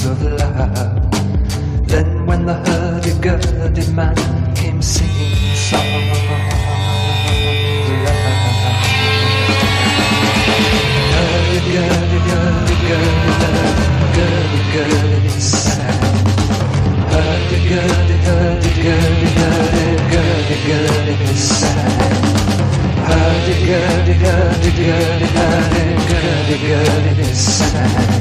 of love. Then when the hurdy-gurdy man came singing songs of love. Hurdy-gurdy-gurdy-gurdy-gurdy sang. Hurdy-gurdy-gurdy-gurdy-gurdy-gurdy sang. Hurdy-gurdy-gurdy-gurdy-gurdy-gurdy sang.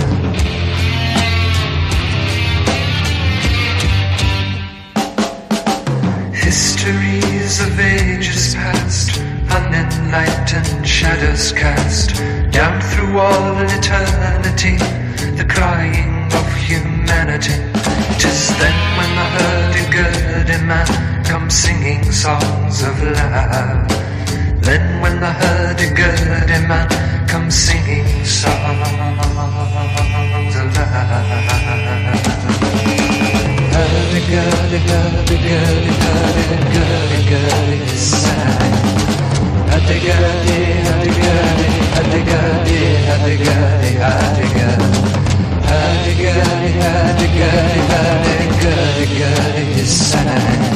Histories of ages past, unenlightened shadows cast down through all eternity, the crying of humanity. 'Tis then when the hurdy-gurdy man comes singing songs of love. Then when the hurdy-gurdy man comes singing songs of love. Hurdy-gurdy-gurdy-gurdy-gurdy-gurdy sang. Hurdy-gurdy, hurdy-gurdy, hurdy-gurdy, hurdy-gurdy, hurdy-gurdy. Hurdy-gurdy, hurdy-gurdy, hurdy-gurdy-gurdy sang.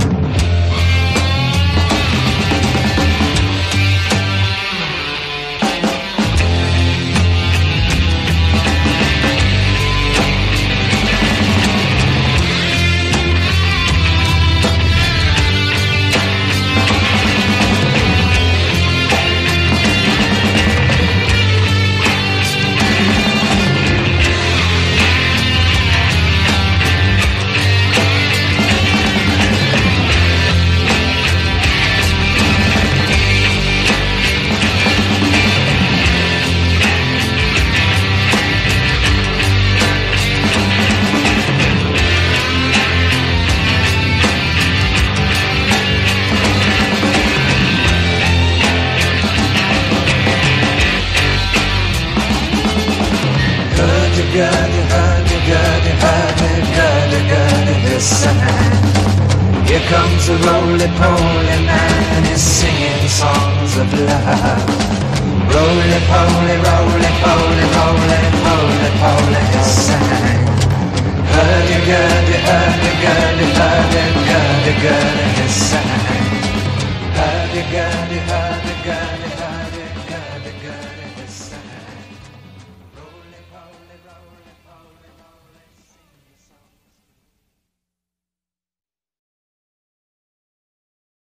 Hurdy-gurdy, hurdy-gurdy, hurdy-gurdy-gurdy, his sang. Here comes a roly-poly man, he's singing songs of love. Roly-poly, roly-poly, roly-poly, poly, his sang. Hurdy-gurdy, hurdy-gurdy, hurdy-gurdy-gurdy, his sang. Hurdy-gurdy, hurdy-gurdy, hurdy-gurdy-gurdy.